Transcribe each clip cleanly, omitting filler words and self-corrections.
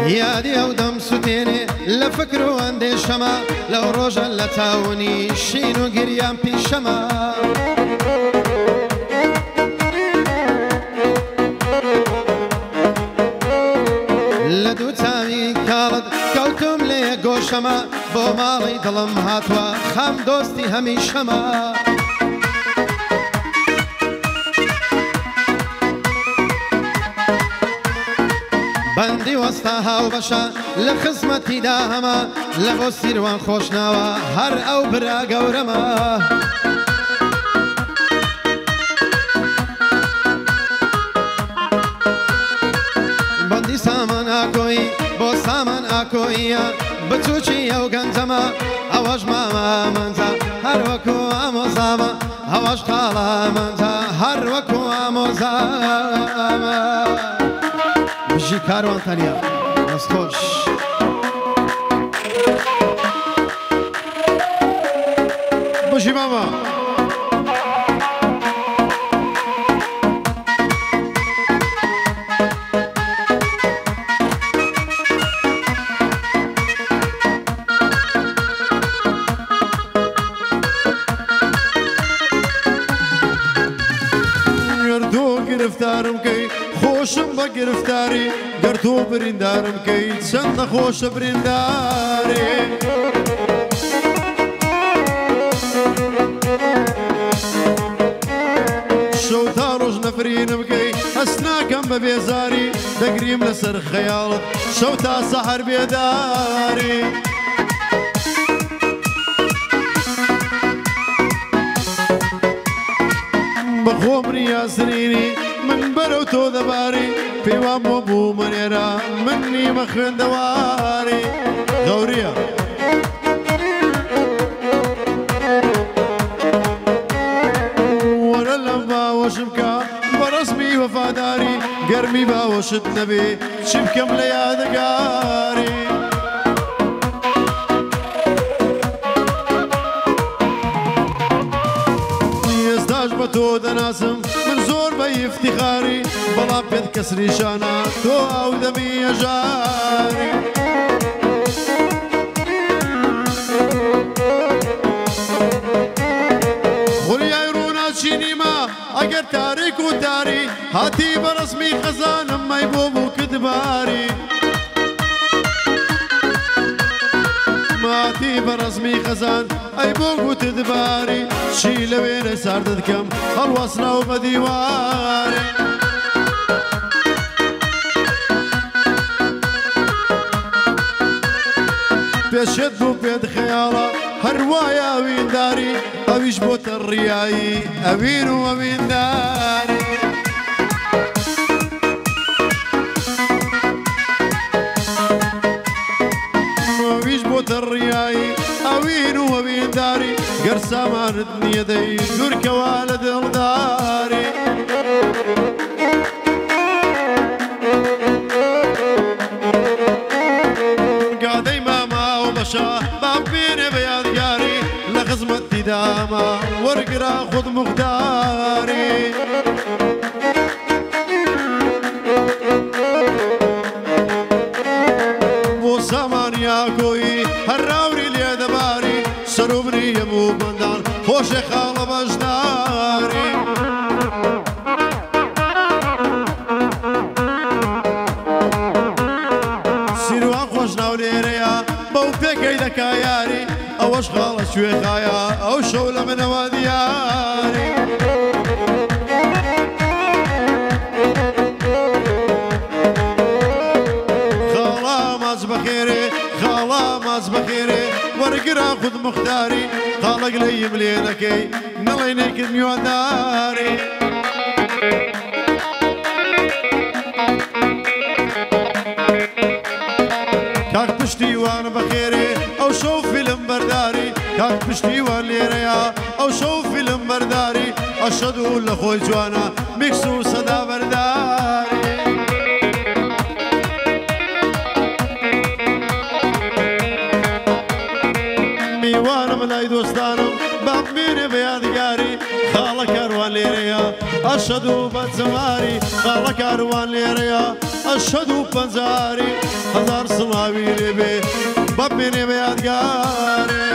یادی ئەو دەم سوتێنێ لە فکر و ئەندێشەمە لەو ڕۆژە لە تاونی شین و گریان پیشەمە لە دوو چاوی کاڵت کەوتم لێ گۆشەمە بۆ ماڵی دڵم هاتووە خام دۆستی هەمیشەمە بەندی وەستا هاوبەشە لە خزمەتیدا هەمە لە بۆ سیروان خۆشناوە هەر ئەو برا گەورەمە بەندی سامان ئاکۆی بۆ سامان ئاکۆیە بچووکی ئەو گەنجەمە ئەوەش مامە منجە هەر وەکو ئامۆزامە ئەوەش خاڵە منجە هەر وەکو ئامۆزامە بژی کاروان تەنیا دەستخۆش بژی ماما گرفتارم کەی خۆشم بە گرفتاری گەرتۆ بریندارم کەی چەند نەخۆشە برینداری شەو تا ڕۆژ نەفرینم کەی هەست ناکەم بە بێزاری دەگریم لەسەر خەیاڵت شەو تا سەحەر بێداری بەخۆم ریاسرینی من بەرەو تۆ دەباری پێوام بۆ بوو منێرە من نیمە خوێندەواری غەوریە وەرە لەم باوەشم کە بەڕەسمی وەفاداری گەرمی باوەشت نەبێ چی بکەم لە یادەگاری ئێستاش بە تۆ دەناسم من زۆر بە ئیفتیخاری بەڵام پێت کەسریشانە تۆ ئەو دەمی هەژاری خوریای ڕووناچینیمە ئەگەر تاریک و تاری هاتی بەڕەسمی خەزانم مای بۆ بوو کردباری ماتی بەڕەسمی خەزان ئەی بۆ گوتت دباری چی لەوێنە سارد دکەم هەڵوەسناو بە دیوارێ پێشێت بوو پێت خەیاڵە هەروایە ئەوینداری ئەویش بۆتە ڕیایی ئەوین و ئەوینداری ئەویش بۆتە ڕیایی ئەوین و ئەوینداری گەر سامانت نییە دەی دوورکەوە لە دڵداری گادەی ماما و بەشە بام بێنێ بە یادگاری لە خزمەتی داما وەرگرا خود مختاری بۆ سامانیا کۆی هەرراوری لێ دەباری سەروبری هەموو بەندان خۆشێ خاڵە بەشداری سیروان خۆش ناو لێرەیە بەو پێکەی دەکا یاری ئەوەش خاڵە کوێخایە ئەو شەو لە منەوە دیاری خاڵا ماز بەخێرێ خاڵا ماز بەخێرێ وەرگرا خود مختاری خاڵک لەیم لێ دەکەی نەڵێ نێکرد میوانداری کاک پشتیوان بەخێرێ ئەو شەو فیلم بەرداری کاک پشتیوان لێرەیە ئەو شەو فیلم بەرداری ئەشەد و لە خۆی جوانە میکس و سەدا بەرداری میوانم لای دۆستانم بامبێنێ بە یادگاری خاڵە کاروان لێرەیە ئەشەد و بەجەماری خاڵە کاروان لێرەیە ئەشەد و پەنجاری هەزار سڵاوی لێبێ بەپێنێ بە یادگارێ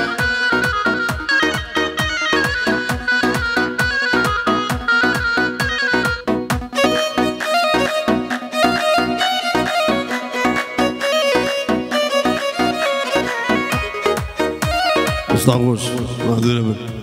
استغوش مهدور من